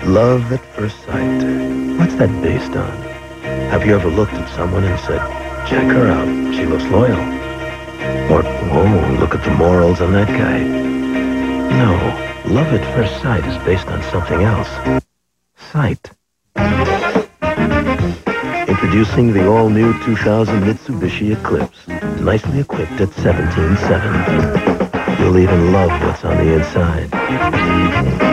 Love at first sight. What's that based on? Have you ever looked at someone and said, check her out, she looks loyal? Or, whoa, look at the morals on that guy. No, love at first sight is based on something else. Sight. Introducing the all-new 2000 Mitsubishi Eclipse, nicely equipped at 17.7. You'll even love what's on the inside.